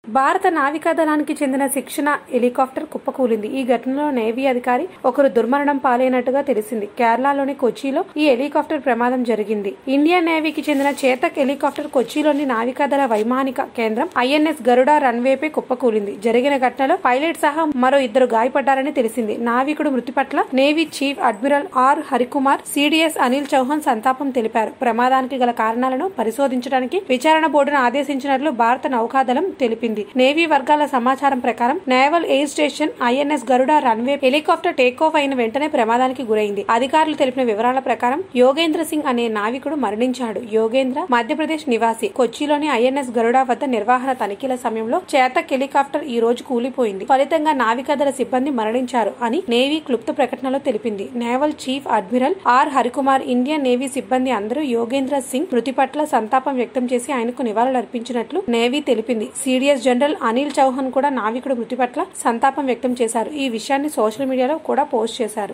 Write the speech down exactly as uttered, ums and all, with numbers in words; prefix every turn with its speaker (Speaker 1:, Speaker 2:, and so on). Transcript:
Speaker 1: భారత నావికాదళానికి చెందిన శిక్షణ హెలికాప్టర్ కుప్పకూలింది. ఈ ఘటనలో నేవీ అధికారి ఒకరు దుర్మరణం పాలైనట్టుగా తెలిసింది. కేరళలోని కొచ్చిలో ఈ హెలికాప్టర్ ప్రమాదం జరిగింది. ఇండియన్ నేవీకి చెందిన చేతక్ హెలికాప్టర్ కొచ్చిలోని నావికాదళ వైమానిక కేంద్రం ఐఎన్ఎస్ గరుడ రన్వేపై కుప్పకూలింది. జరిగిన ఘటనలో పైలట్ సహా మరో ఇద్దరు గాయపడ్డారని తెలిసింది. నావికుడు మృతి పట్ల navy chief admiral R Harikumar, CDS Anil Chauhan సంతాపం తెలిపారు. ప్రమాదానికి గల కారణాలను పరిశోధించడానికి విచారణ బోర్డును ఆదేశించినట్లు భారత నౌకాదళం తెలిపింది. నేవీ వర్గాల సమాచారం ప్రకారం naval air station INS Garuda runway helicopter take off అయిన వెంటనే ప్రమాదానికి గురైంది. అధికారులు తెలిపిన వివరాల ప్రకారం యోగేంద్ర సింగ్ అనే నావికుడు మరణించాడు. యోగేంద్ర మధ్యప్రదేశ్ నివాసి. కొచ్చిలోని ఐఎన్ఎస్ గరుడ వద్ద నిర్వహణ తనిఖీల సమయంలో చేతక్ హెలికాప్టర్ ఈ రోజు కూలిపోయింది. ఫలితంగా నావికాదళ సిబ్బంది మరణించారు అని నేవీ క్లుప్త ప్రకటనలో తెలిపింది. Naval chief admiral R Harikumar, Indian navy సిబ్బంది అందరూ యోగేంద్ర సింగ్ మృతి పట్ల సంతాపం వ్యక్తం చేసి ఆయనకు నివాళులర్పించినట్లు నేవీ తెలిపింది. సిడిఎస్ జనరల్ అనిల్ చౌహాన్ కూడా నావికుడు మృతి పట్ల సంతాపం వ్యక్తం చేశారు. ఈ విషయాన్ని సోషల్ మీడియాలో కూడా పోస్ట్ చేశారు.